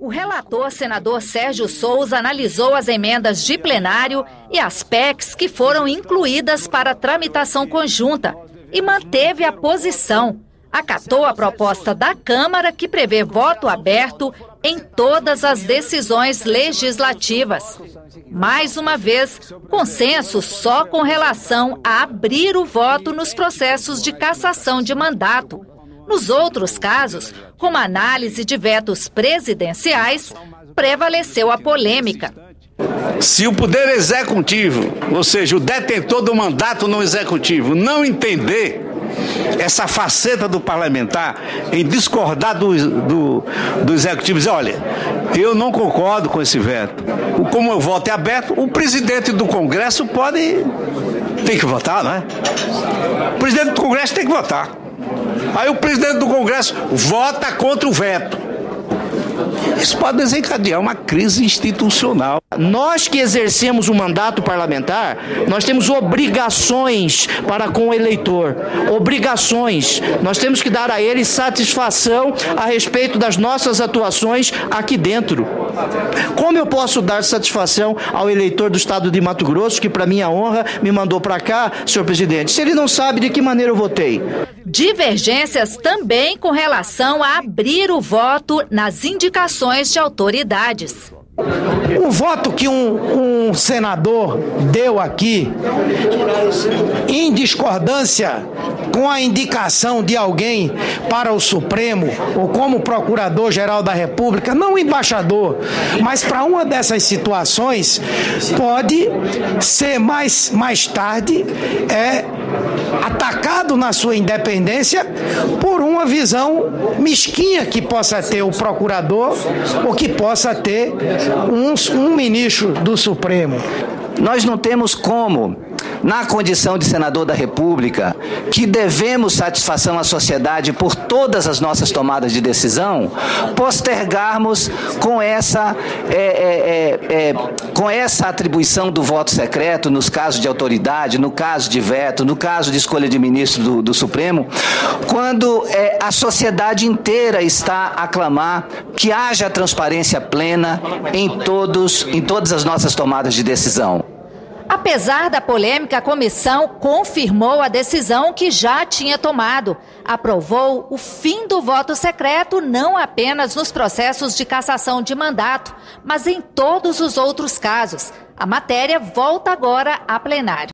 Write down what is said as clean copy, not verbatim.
O relator, senador Sérgio Souza, analisou as emendas de plenário e as PECs que foram incluídas para tramitação conjunta e manteve a posição. Acatou a proposta da Câmara, que prevê voto aberto em todas as decisões legislativas. Mais uma vez, consenso só com relação a abrir o voto nos processos de cassação de mandato. Nos outros casos, como análise de vetos presidenciais, prevaleceu a polêmica. Se o Poder Executivo, ou seja, o detentor do mandato no Executivo, não entender essa faceta do parlamentar em discordar do Executivo, dizer, olha, eu não concordo com esse veto. Como o voto é aberto, o presidente do Congresso tem que votar, não é? O presidente do Congresso tem que votar. Aí o presidente do Congresso vota contra o veto. Isso pode desencadear uma crise institucional. Nós que exercemos o mandato parlamentar, nós temos obrigações para com o eleitor. Obrigações. Nós temos que dar a ele satisfação a respeito das nossas atuações aqui dentro. Como eu posso dar satisfação ao eleitor do estado de Mato Grosso, que para minha honra me mandou para cá, senhor presidente, se ele não sabe de que maneira eu votei? Divergências também com relação a abrir o voto nas indicações de autoridades. O voto que um senador deu aqui, em discordância com a indicação de alguém para o Supremo, ou como Procurador-Geral da República, não embaixador, mas para uma dessas situações, pode ser mais tarde atacado na sua independência por uma visão mesquinha que possa ter o procurador ou que possa ter um ministro do Supremo. Nós não temos como, na condição de senador da República, que devemos satisfação à sociedade por todas as nossas tomadas de decisão, postergarmos com essa atribuição do voto secreto nos casos de autoridade, no caso de veto, no caso de escolha de ministro do Supremo, quando a sociedade inteira está a clamar que haja transparência plena em todas as nossas tomadas de decisão. Apesar da polêmica, a comissão confirmou a decisão que já tinha tomado. Aprovou o fim do voto secreto não apenas nos processos de cassação de mandato, mas em todos os outros casos. A matéria volta agora a plenário.